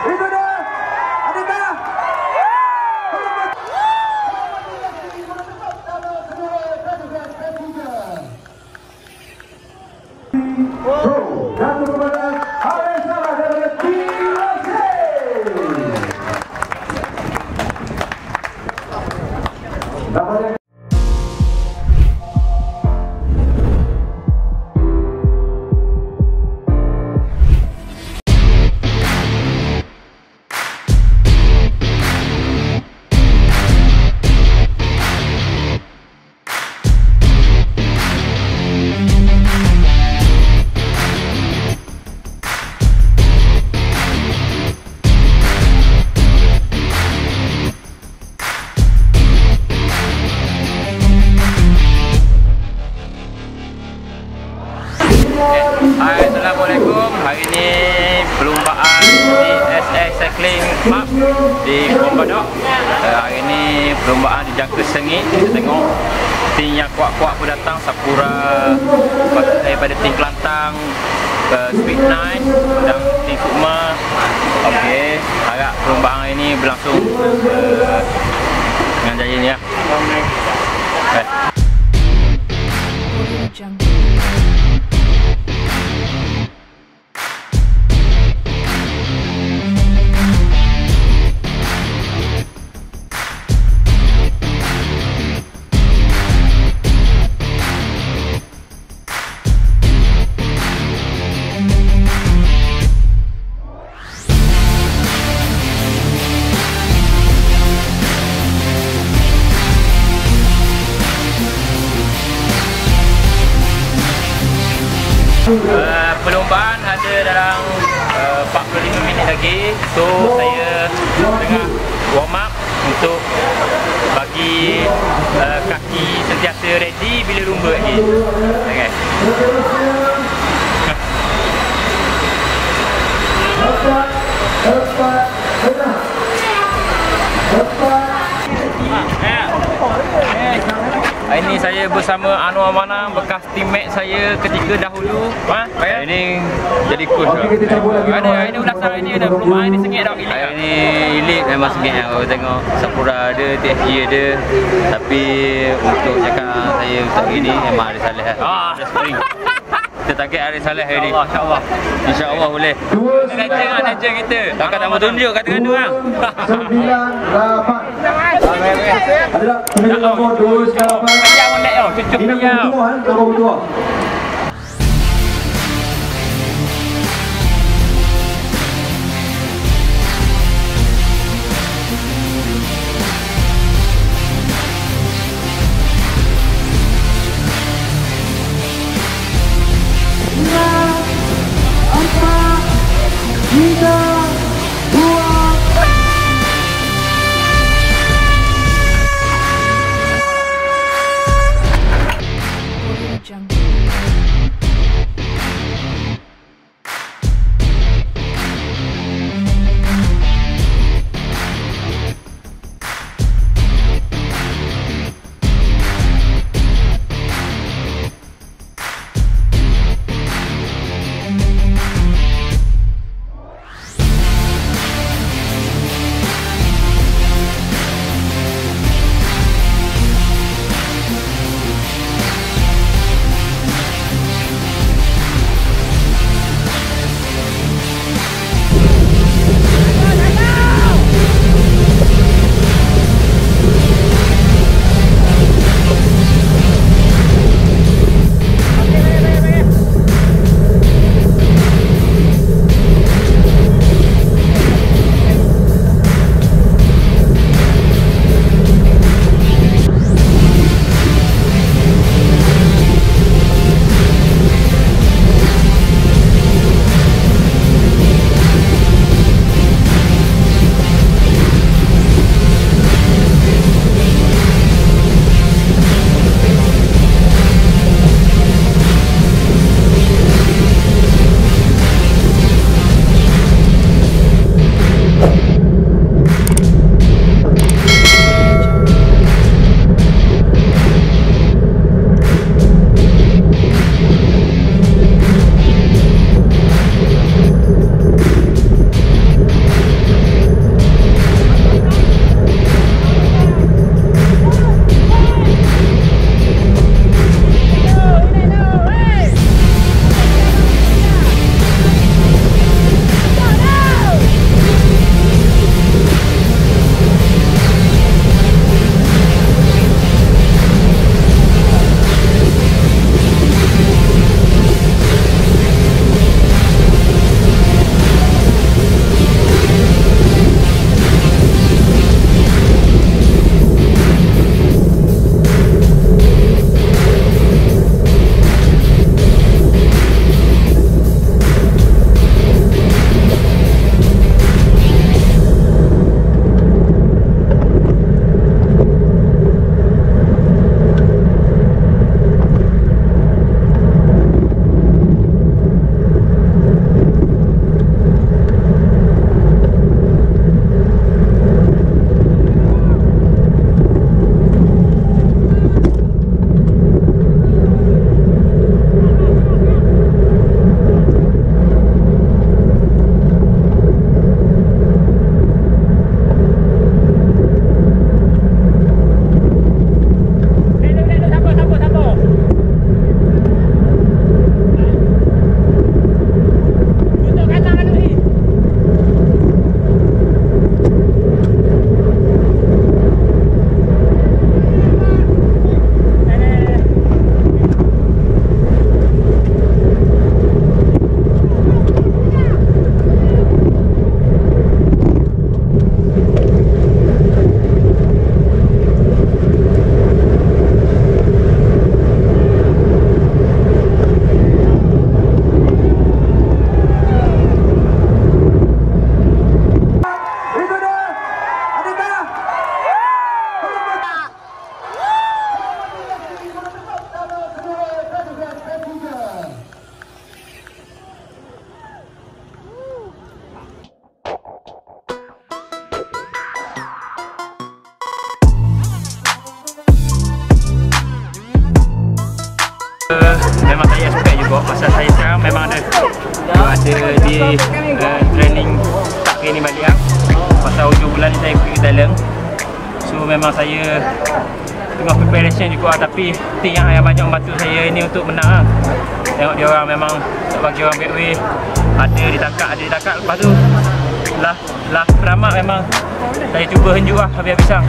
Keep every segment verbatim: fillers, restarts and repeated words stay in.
Itu dia. Adakah? Oh, satu kepada Haris Salah dari tim Asik. Dapatnya Hai, Assalamualaikum. Hari ini perlombaan di S X Cycling Club di Bombadok. uh, Hari ini perlombaan di jangka sengit. Kita tengok tim yang kuat-kuat pun datang. Sapura daripada tim Kelantan, uh, Speed sembilan dan tim Sukma. Okey, harap perlombaan ini berlangsung uh, dengan jaya ni ya. Okay. Uh, perlombaan ada dalam uh, empat puluh lima minit lagi. So saya tengah warm up untuk bagi uh, kaki sentiasa ready bila lumba lagi. Okay. Hari ini saya bersama Anwar Manang, bekas teammate saya ketika dahulu. Ha? Hari ini jadi coach lah. Ada hari ini ulasan hari ini ada perlombaan ini sengit tak? Hari ini elite memang sengit lah. Kalau tengok Sapura ada, T F G ada. Tapi untuk cakap saya untuk ini memang Haris Saleh lah. Ah. Kita target Haris Saleh hari ni. InsyaAllah. InsyaAllah boleh. Kata dengan nature kita. Takkan tak mau tunjuk kat tengah tu kan. sembilan lapan. Adalah pemilik nombor dua sekarang. Ayam mondek tau. Cucuk Ini ayam. nombor dua. Tiga, dua, uh, training tak training balik lah. Pasal hujung bulan ni saya pergi ke Thailand. So memang saya tengah preparation juga lah. Tapi tim yang, yang banyak membantu saya ni untuk menang lah. Tengok dia orang memang tak bagi orang backaway. Ada ditangkap, ada ditangkap. Lepas tu lah, lah peramak memang saya cuba henjuk lah habis-habisan.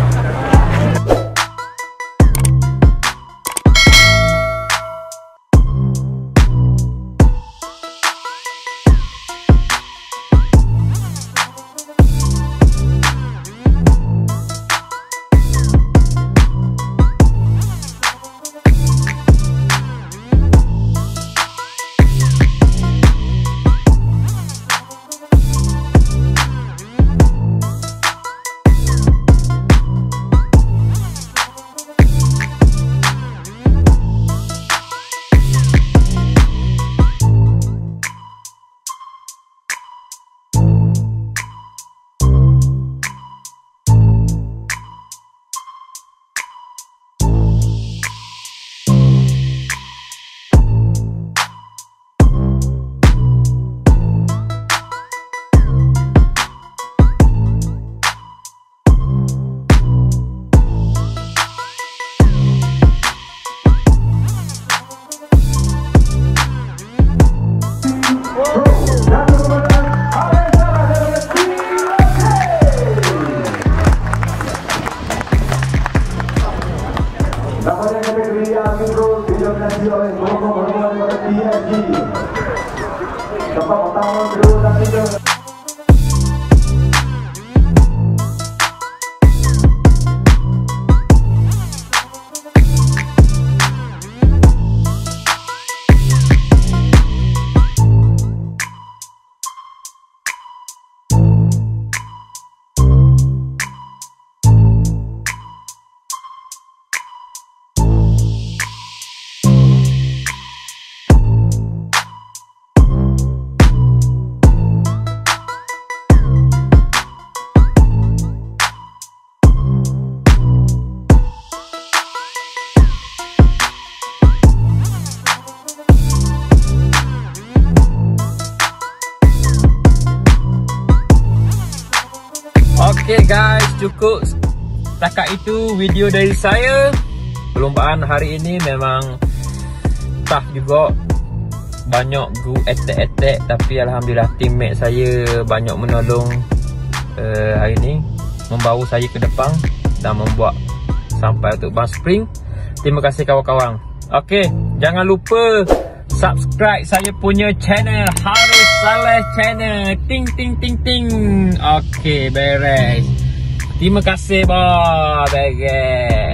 Dapatnya kategori Amiro didominasi oleh kelompok-kelompok daripada P S G. Tempat pertama, kedua dan ketiga. Okay guys, cukup setakat itu video dari saya. Perlombaan hari ini memang tough juga, banyak group attack-attack, tapi alhamdulillah teammate saya banyak menolong uh, hari ini, membawa saya ke depan dan membuat sampai untuk bus spring. Terima kasih kawan-kawan. Okay, jangan lupa subscribe saya punya channel Harus Saleh Channel. Ting ting ting ting. Okay, beres. Terima kasih, bah. Beres.